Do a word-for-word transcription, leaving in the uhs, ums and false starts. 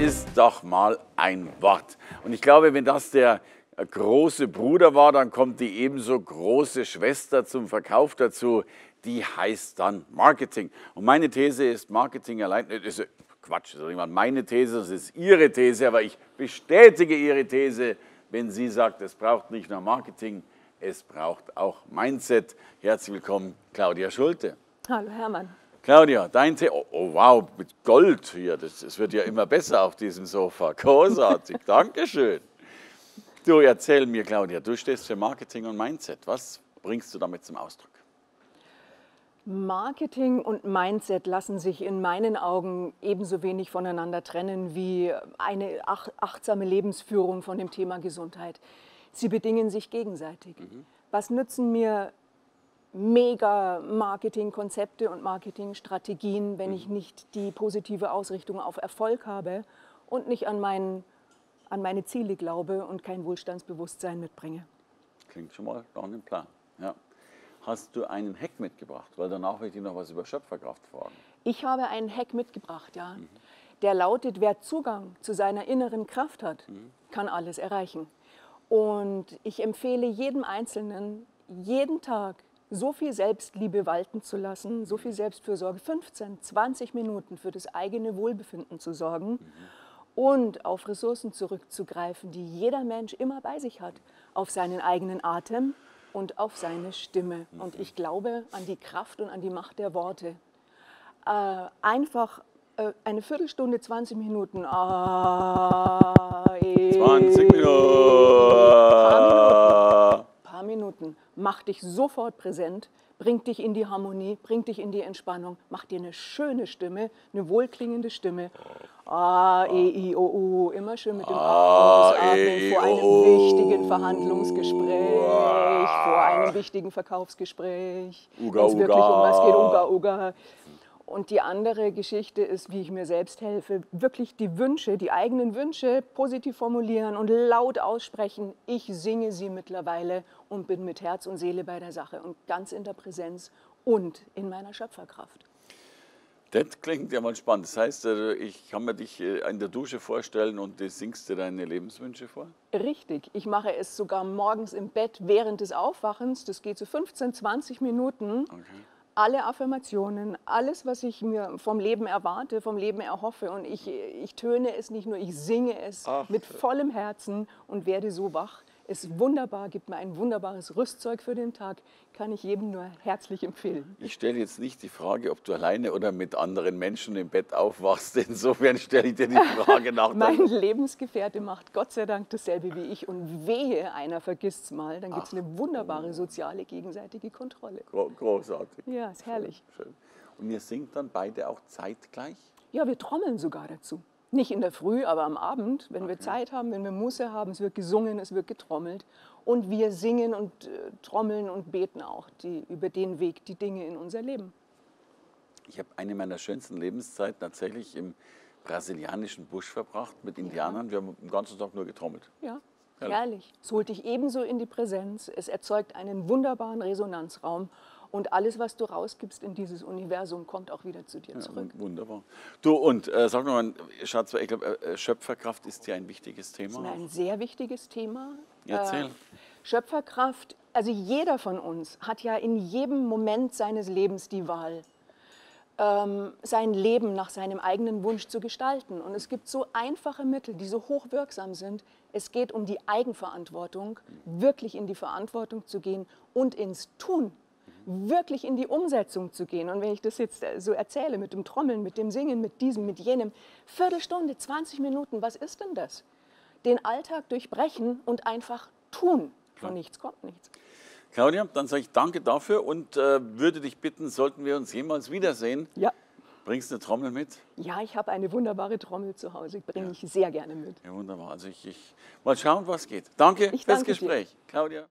ist doch mal ein Wort. Und ich glaube, wenn das der große Bruder war, dann kommt die ebenso große Schwester zum Verkauf dazu. Die heißt dann Marketing. Und meine These ist, Marketing allein, das ist Quatsch, das ist nicht mal meine These, das ist Ihre These, aber ich bestätige Ihre These, wenn sie sagt, es braucht nicht nur Marketing, es braucht auch Mindset. Herzlich willkommen, Claudia Schulte. Hallo Hermann. Claudia, dein Thema, oh, oh wow, mit Gold hier, das, das wird ja immer besser auf diesem Sofa. Großartig, Dankeschön. Du, erzähl mir, Claudia, du stehst für Marketing und Mindset. Was bringst du damit zum Ausdruck? Marketing und Mindset lassen sich in meinen Augen ebenso wenig voneinander trennen wie eine ach achtsame Lebensführung von dem Thema Gesundheit. Sie bedingen sich gegenseitig. Mhm. Was nützen mir mega Marketingkonzepte und Marketingstrategien, wenn mhm. ich nicht die positive Ausrichtung auf Erfolg habe und nicht an, mein, an meine Ziele glaube und kein Wohlstandsbewusstsein mitbringe? Klingt schon mal nach einem Plan. Ja. Hast du einen Hack mitgebracht? Weil danach will ich dir noch was über Schöpferkraft fragen. Ich habe einen Hack mitgebracht, ja. Mhm. Der lautet, wer Zugang zu seiner inneren Kraft hat, mhm. kann alles erreichen. Und ich empfehle jedem Einzelnen, jeden Tag so viel Selbstliebe walten zu lassen, so viel Selbstfürsorge, fünfzehn, zwanzig Minuten für das eigene Wohlbefinden zu sorgen mhm. und auf Ressourcen zurückzugreifen, die jeder Mensch immer bei sich hat, auf seinen eigenen Atem und auf seine Stimme. Mhm. Und ich glaube an die Kraft und an die Macht der Worte. Äh, einfach äh, eine Viertelstunde, zwanzig Minuten. Ah, zwanzig Minuten. Paar Minuten. Paar Minuten. Macht dich sofort präsent, bringt dich in die Harmonie, bringt dich in die Entspannung, macht dir eine schöne Stimme, eine wohlklingende Stimme. A, E, I, O, U, immer schön mit dem Ausatmen vor einem wichtigen Verhandlungsgespräch, vor einem wichtigen Verkaufsgespräch, wenn es wirklich um was geht, Uga, Uga. Und die andere Geschichte ist, wie ich mir selbst helfe, wirklich die Wünsche, die eigenen Wünsche positiv formulieren und laut aussprechen. Ich singe sie mittlerweile und bin mit Herz und Seele bei der Sache und ganz in der Präsenz und in meiner Schöpferkraft. Das klingt ja mal spannend. Das heißt, ich kann mir dich in der Dusche vorstellen und du singst dir deine Lebenswünsche vor? Richtig. Ich mache es sogar morgens im Bett während des Aufwachens. Das geht so fünfzehn, zwanzig Minuten. Okay. Alle Affirmationen, alles, was ich mir vom Leben erwarte, vom Leben erhoffe. Und ich, ich töne es nicht nur, ich singe es Ach. mit vollem Herzen und werde so wach. Ist wunderbar, gibt mir ein wunderbares Rüstzeug für den Tag, kann ich jedem nur herzlich empfehlen. Ich stelle jetzt nicht die Frage, ob du alleine oder mit anderen Menschen im Bett aufwachst. Insofern stelle ich dir die Frage nach. Mein Lebensgefährte macht Gott sei Dank dasselbe wie ich und wehe, einer vergisst es mal, dann gibt es eine wunderbare soziale gegenseitige Kontrolle. Großartig. Ja, ist herrlich. Schön, schön. Und ihr singt dann beide auch zeitgleich? Ja, wir trommeln sogar dazu. Nicht in der Früh, aber am Abend, wenn okay. wir Zeit haben, wenn wir Muße haben, es wird gesungen, es wird getrommelt. Und wir singen und äh, trommeln und beten auch die, über den Weg die Dinge in unser Leben. Ich habe eine meiner schönsten Lebenszeiten tatsächlich im brasilianischen Busch verbracht mit Indianern. Ja. Wir haben den ganzen Tag nur getrommelt. Ja, herrlich. herrlich. Es holt dich ebenso in die Präsenz. Es erzeugt einen wunderbaren Resonanzraum. Und alles, was du rausgibst in dieses Universum, kommt auch wieder zu dir ja, zurück. Wunderbar. Du, und äh, sag mal, Schatz, ich glaube, äh, Schöpferkraft ist ja ein wichtiges Thema. Das ist ein sehr wichtiges Thema. Erzähl. Äh, Schöpferkraft, also jeder von uns hat ja in jedem Moment seines Lebens die Wahl, ähm, sein Leben nach seinem eigenen Wunsch zu gestalten. Und es gibt so einfache Mittel, die so hochwirksam sind. Es geht um die Eigenverantwortung, wirklich in die Verantwortung zu gehen und ins Tun. Wirklich in die Umsetzung zu gehen. Und wenn ich das jetzt so erzähle, mit dem Trommeln, mit dem Singen, mit diesem, mit jenem, Viertelstunde, zwanzig Minuten, was ist denn das? Den Alltag durchbrechen und einfach tun. Von nichts kommt nichts. Claudia, dann sage ich danke dafür und äh, würde dich bitten, sollten wir uns jemals wiedersehen, ja. bringst du eine Trommel mit? Ja, ich habe eine wunderbare Trommel zu Hause, bringe ja. ich sehr gerne mit. Ja, wunderbar. Also ich, ich mal schauen, was geht. Danke ich fürs danke Gespräch, dir. Claudia.